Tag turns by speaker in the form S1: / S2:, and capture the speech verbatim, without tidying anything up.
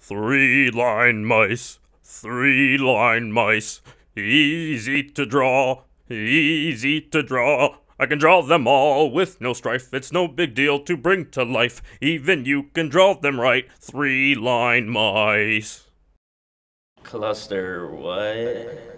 S1: Three-line mice, three-line mice, easy to draw, easy to draw. I can draw them all with no strife, it's no big deal to bring to life. Even you can draw them right, three-line mice.
S2: ClusterWhat?